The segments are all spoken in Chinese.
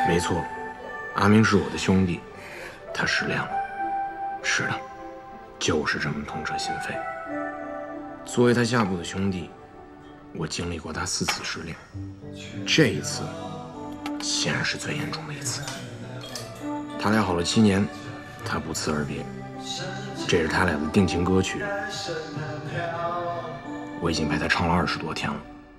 没错，阿明是我的兄弟，他失恋了。是的，就是这么痛彻心扉。作为他下部的兄弟，我经历过他4次失恋，这一次显然是最严重的一次。他俩好了7年，他不辞而别，这是他俩的定情歌曲，我已经陪他唱了20多天了。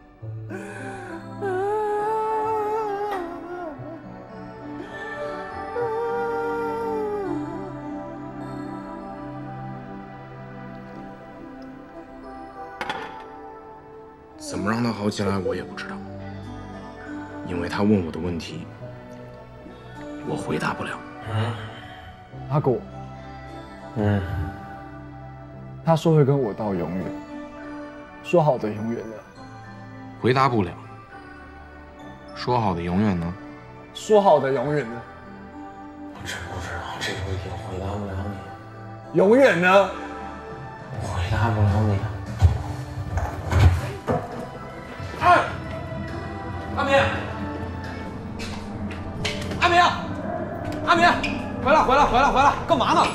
怎么让他好起来，我也不知道，因为他问我的问题，我回答不了。 阿果，他说会跟我到永远，说好的永远呢？ 回答不了。说好的永远呢？ 说好的永远呢？ 我真不知道这个问题，回答不了你。 永远呢？ 回答不了你。 阿明，阿明，阿明，回来，干嘛呢？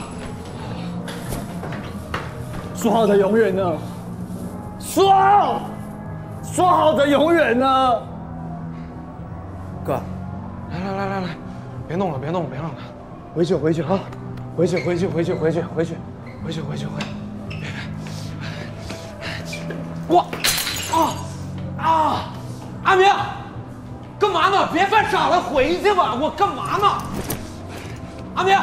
说好的永远呢？说好的永远呢？哥，来，别弄了，回去啊，回去，我，阿明。干嘛呢？别犯傻了，回去吧！我干嘛呢？阿明，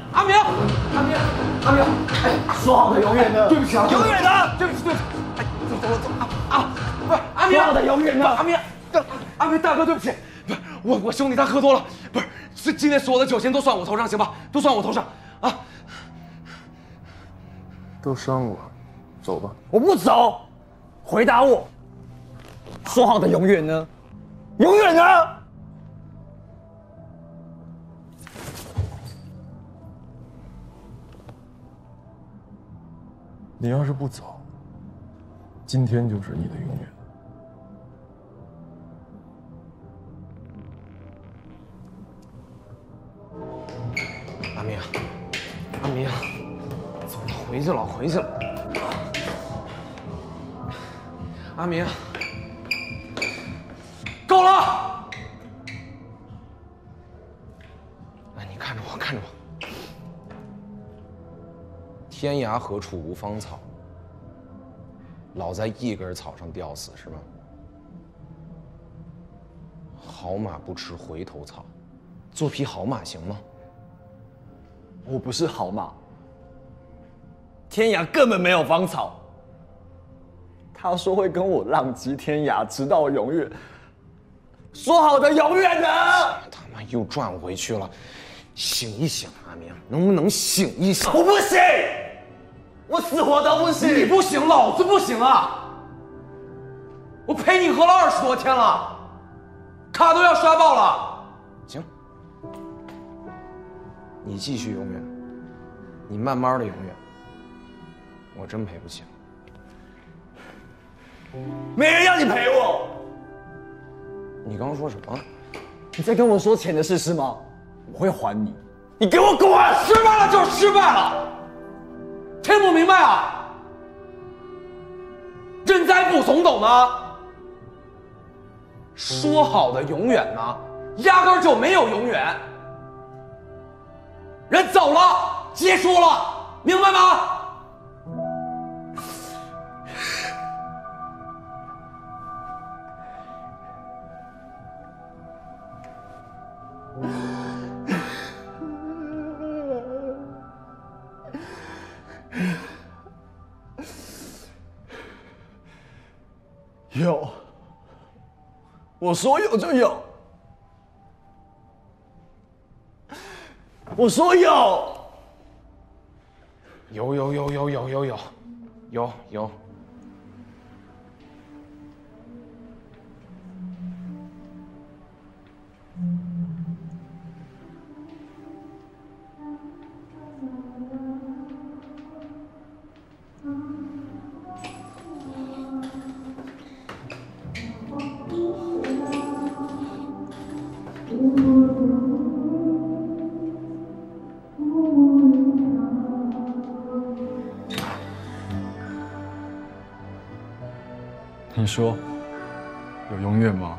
哎，说好的永远呢？对不起啊，永远呢？对不起，哎，走不是阿明，说好的永远呢？阿明大哥，对不起，不是我兄弟他喝多了，不是，今天所有的酒钱都算我头上，行吧？都算我头上啊！ 都伤我，走吧。 我不走，回答我，说好的永远呢？永远呢？ 你要是不走，今天就是你的永远。 阿明，走了，回去了。阿明。够了！哎，你看着我。 天涯何处无芳草，老在一根草上吊死是吗？好马不吃回头草，做匹好马行吗？ 我不是好马，天涯根本没有芳草。他说会跟我浪迹天涯，直到永远。说好的永远呢？ 他妈又转回去了，醒一醒，阿明，能不能醒一醒？ 我不行，我死活都不行。你不行，老子不行啊！我陪你喝了20多天了，卡都要刷爆了。 行，你继续永远，你慢慢的永远，我真赔不起了。 没人要你陪我。 你刚刚说什么？ 你在跟我说钱的事是吗？我会还你，你给我滚！失败了就是失败了，听不明白啊？认栽不怂，懂吗？说好的永远呢，压根儿就没有永远。人走了，结束了，明白吗？有，我说有就有，我说有， 有。 你说有永远吗？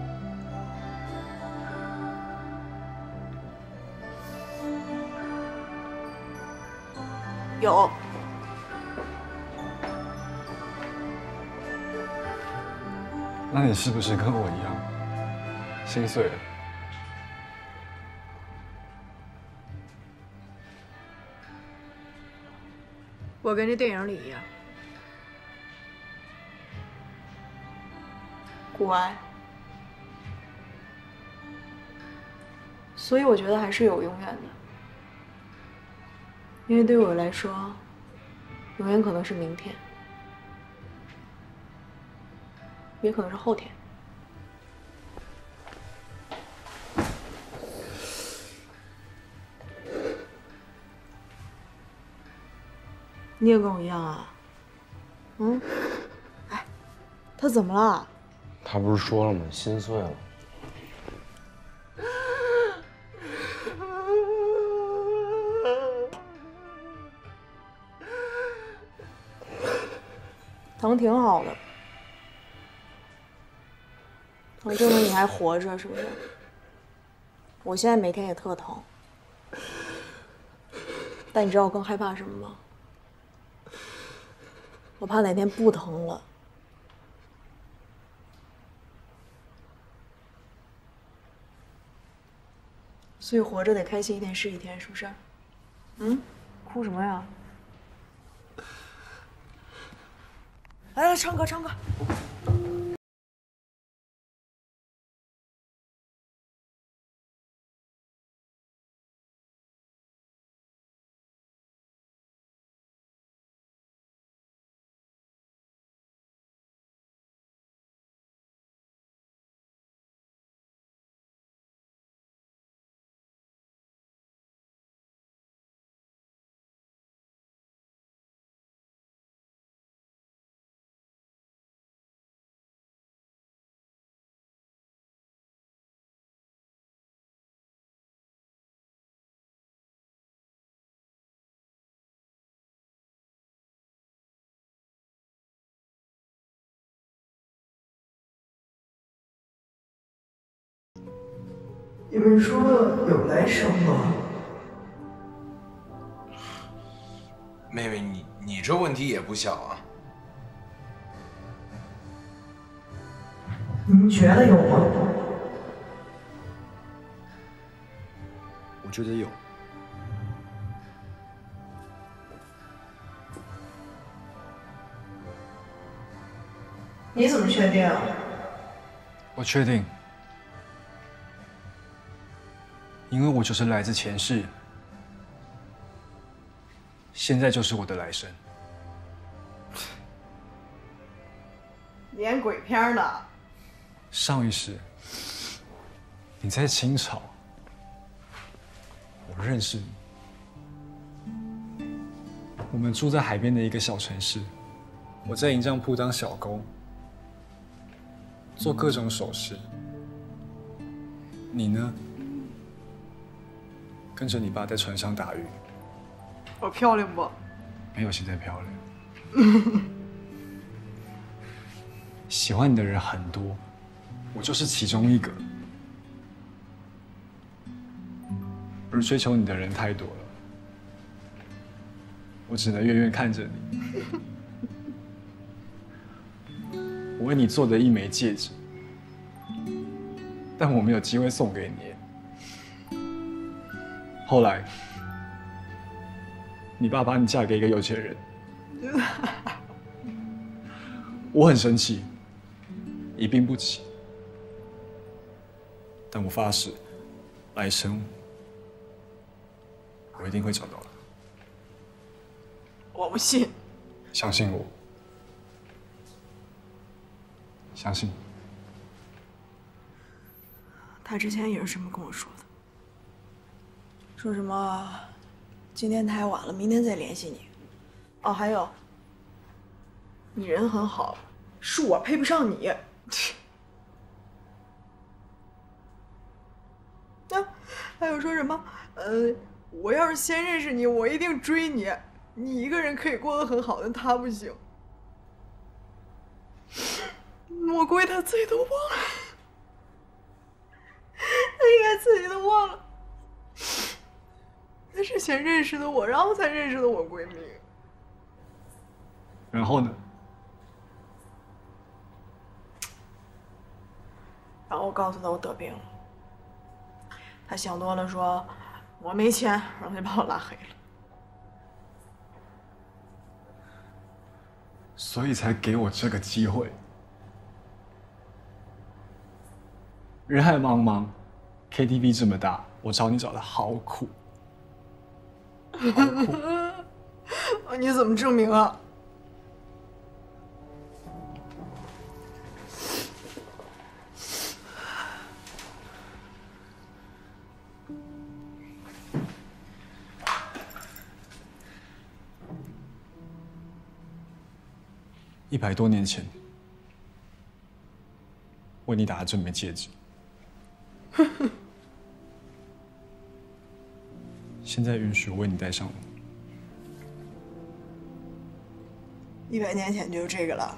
有。 那你是不是跟我一样心碎了？ 我跟这电影里一样，骨癌。所以我觉得还是有永远的，因为对我来说，永远可能是明天，也可能是后天。你也跟我一样啊？嗯？哎，他怎么了？ 他不是说了吗？心碎了。 疼挺好的，疼证明你还活着，是不是？我现在每天也特疼，但你知道我更害怕什么吗？我怕哪天不疼了。所以活着得开心一天是一天，是不是？嗯？哭什么呀？来来，唱歌唱歌。 你们说有来生吗？ 妹妹，你这问题也不小啊。 你们觉得有吗？ 我觉得有。 你怎么确定啊？ 我确定，因为我就是来自前世，现在就是我的来生。 演鬼片呢？ 上一世，你在清朝，我认识你。我们住在海边的一个小城市，我在银匠铺当小工，做各种首饰。你呢？跟着你爸在船上打鱼。 我漂亮不？ 没有现在漂亮。喜欢你的人很多，我就是其中一个。而追求你的人太多了，我只能远远看着你。我为你做的一枚戒指，但我没有机会送给你。后来，你爸把你嫁给一个有钱人，我很生气，一病不起。但我发誓，来生我一定会找到的。 我不信。 相信我，相信。 他之前也是这么跟我说的，说什么今天太晚了，明天再联系你。哦，还有，你人很好，是我配不上你。啊，还有说什么我要是先认识你，我一定追你。你一个人可以过得很好，但他不行。 莫归他自己都忘了，他应该自己都忘了，他是先认识的我，然后才认识的我闺蜜。 然后呢？ 然后我告诉他我得病了，他想多了说我没钱，然后就把我拉黑了。 所以才给我这个机会。人海茫茫 ，KTV 这么大，我找你找的好苦，好苦。 你怎么证明啊？ 100多年前，为你打的这枚戒指，现在允许我为你戴上了。 100年前就这个了。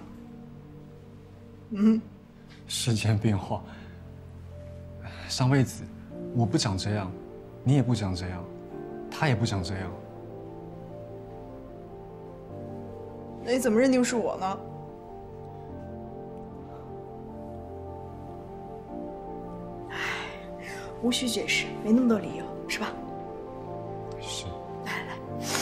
世间变化，上辈子我不长这样，你也不长这样，他也不长这样。 那你怎么认定是我呢？唉，无需解释，没那么多理由，是吧？ 是。 来来。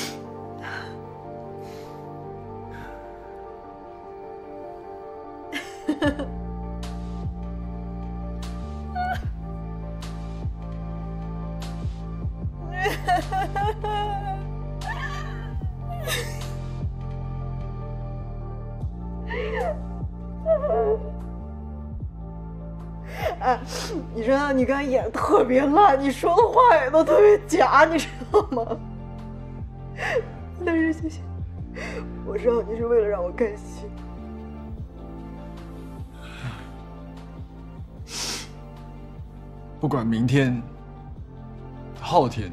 哎，你知道你刚才演得特别烂，你说的话也都特别假，你知道吗？但是谢谢，我知道你是为了让我开心。 不管明天、后天、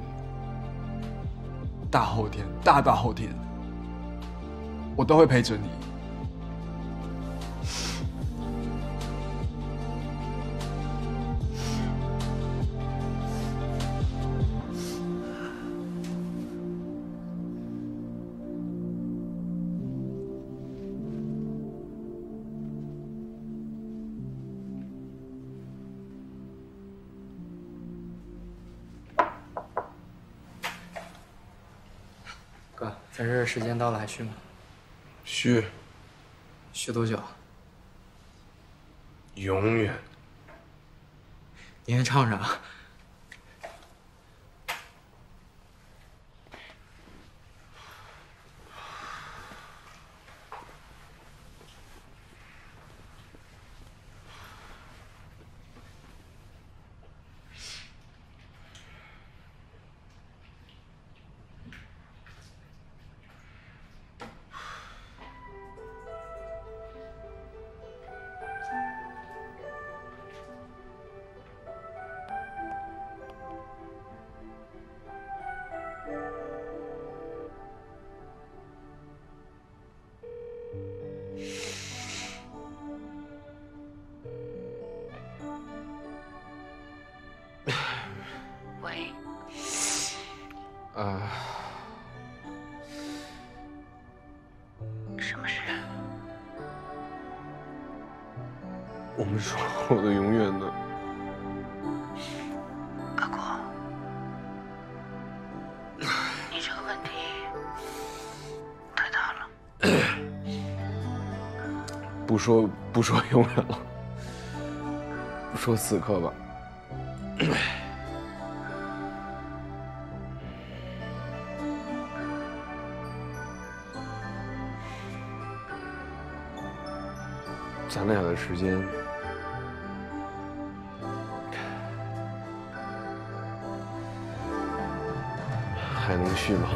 大后天、大后天，我都会陪着你。 哥，咱这时间到了，还续吗？ 续。 续多久？ 永远。 你先唱啥？ 喂。什么事？ 我们说好的永远呢？ 阿国，你这个问题太大了。 不说永远了，不说此刻吧。咱俩的时间还能续吗？